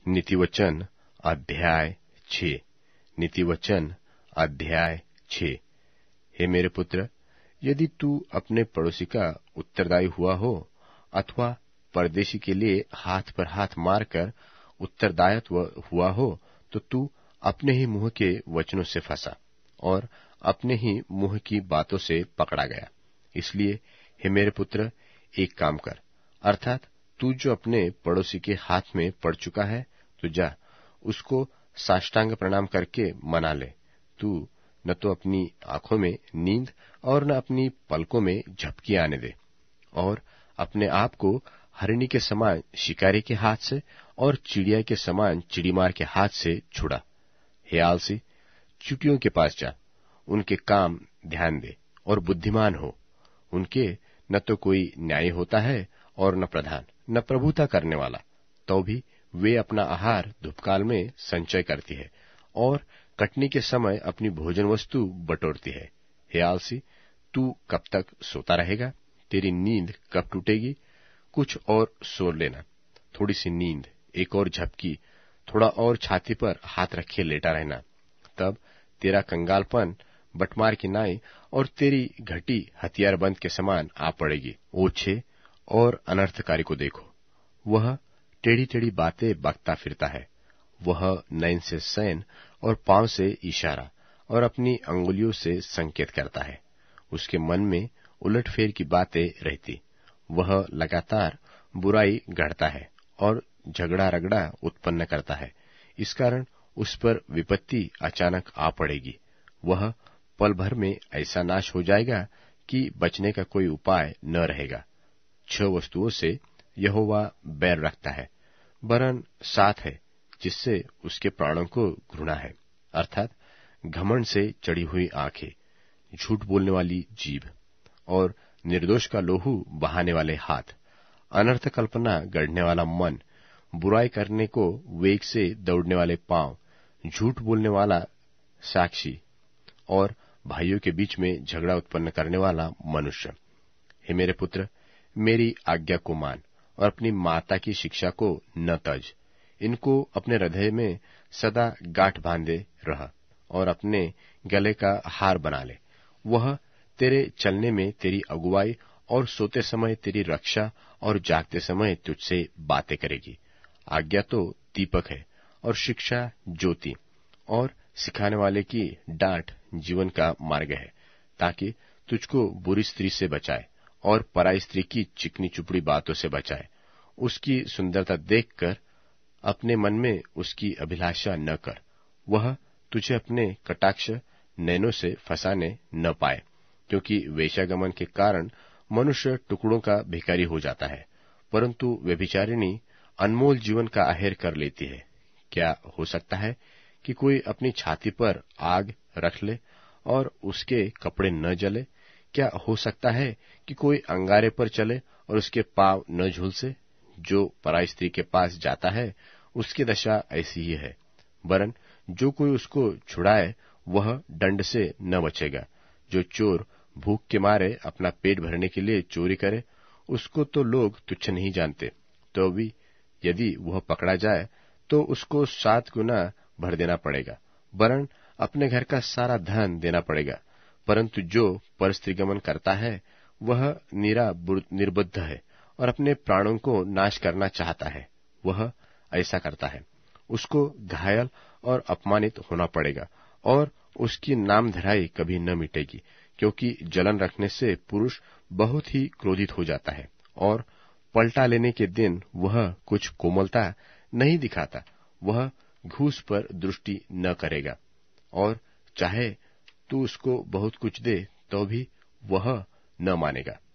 नीतिवचन अध्याय 6। नीतिवचन अध्याय 6। हे मेरे पुत्र, यदि तू अपने पड़ोसी का उत्तरदायी हुआ हो अथवा परदेशी के लिए हाथ पर हाथ मारकर उत्तरदायित्व हुआ हो, तो तू अपने ही मुंह के वचनों से फंसा और अपने ही मुंह की बातों से पकड़ा गया। इसलिए हे मेरे पुत्र, एक काम कर, अर्थात तू जो अपने पड़ोसी के हाथ में पड़ चुका है, तो जा उसको साष्टांग प्रणाम करके मना ले। तू न तो अपनी आंखों में नींद और न अपनी पलकों में झपकी आने दे, और अपने आप को हरिणी के समान शिकारी के हाथ से और चिड़िया के समान चिड़ीमार के हाथ से छुड़ा। हे आलसी, चुटियों के पास जा, उनके काम ध्यान दे और बुद्धिमान हो। उनके न तो कोई न्याय होता है और न प्रधान, न प्रभुता करने वाला, तो भी वे अपना आहार धूपकाल में संचय करती है और कटनी के समय अपनी भोजन वस्तु बटोरती है। हे आलसी, तू कब तक सोता रहेगा? तेरी नींद कब टूटेगी? कुछ और सो लेना, थोड़ी सी नींद, एक और झपकी, थोड़ा और छाती पर हाथ रखे लेटा रहना। तब तेरा कंगालपन बटमार की नाई और तेरी घटी हथियारबंद के समान आ पड़ेगी। ओछे और अनर्थकारी को देखो, वह टेढ़ी टेढ़ी बातें बकता फिरता है। वह नैन से सैन और पांव से इशारा और अपनी अंगुलियों से संकेत करता है। उसके मन में उलटफेर की बातें रहती। वह लगातार बुराई गढ़ता है और झगड़ा रगड़ा उत्पन्न करता है। इस कारण उस पर विपत्ति अचानक आ पड़ेगी। वह पल भर में ऐसा नाश हो जाएगा कि बचने का कोई उपाय न रहेगा। 6 वस्तुओं से यहोवा बैर रखता है, वरन 7 है जिससे उसके प्राणों को घृणा है, अर्थात घमंड से चढ़ी हुई आंखें, झूठ बोलने वाली जीभ और निर्दोष का लोहू बहाने वाले हाथ, अनर्थ कल्पना गढ़ने वाला मन, बुराई करने को वेग से दौड़ने वाले पांव, झूठ बोलने वाला साक्षी और भाइयों के बीच में झगड़ा उत्पन्न करने वाला मनुष्य। हे मेरे पुत्र, मेरी आज्ञा को मान और अपनी माता की शिक्षा को न तज। इनको अपने हृदय में सदा गांठ बांधे रह और अपने गले का हार बना ले। वह तेरे चलने में तेरी अगुवाई और सोते समय तेरी रक्षा और जागते समय तुझसे बातें करेगी। आज्ञा तो दीपक है और शिक्षा ज्योति, और सिखाने वाले की डांट जीवन का मार्ग है, ताकि तुझको बुरी स्त्री से बचाए और पराई स्त्री की चिकनी चुपड़ी बातों से बचाए। उसकी सुंदरता देखकर अपने मन में उसकी अभिलाषा न कर। वह तुझे अपने कटाक्ष नैनों से फंसाने न पाए, क्योंकि वेश्यागमन के कारण मनुष्य टुकड़ों का भिखारी हो जाता है, परंतु व्यभिचारिणी अनमोल जीवन का आहेर कर लेती है। क्या हो सकता है कि कोई अपनी छाती पर आग रख ले और उसके कपड़े न जले? क्या हो सकता है कि कोई अंगारे पर चले और उसके पांव न झुलसे? जो पराई स्त्री के पास जाता है उसकी दशा ऐसी ही है, वरन जो कोई उसको छुड़ाए वह दंड से न बचेगा। जो चोर भूख के मारे अपना पेट भरने के लिए चोरी करे, उसको तो लोग तुच्छ नहीं जानते, तो भी यदि वह पकड़ा जाए तो उसको 7 गुना भर देना पड़ेगा, वरन अपने घर का सारा धन देना पड़ेगा। परंतु जो परस्त्रीगमन करता है वह निर्बुद्ध है और अपने प्राणों को नाश करना चाहता है। वह ऐसा करता है, उसको घायल और अपमानित होना पड़ेगा और उसकी नामधराई कभी न मिटेगी, क्योंकि जलन रखने से पुरुष बहुत ही क्रोधित हो जाता है और पलटा लेने के दिन वह कुछ कोमलता नहीं दिखाता। वह घूस पर दृष्टि न करेगा, और चाहे तू उसको बहुत कुछ दे तो भी वह न मानेगा।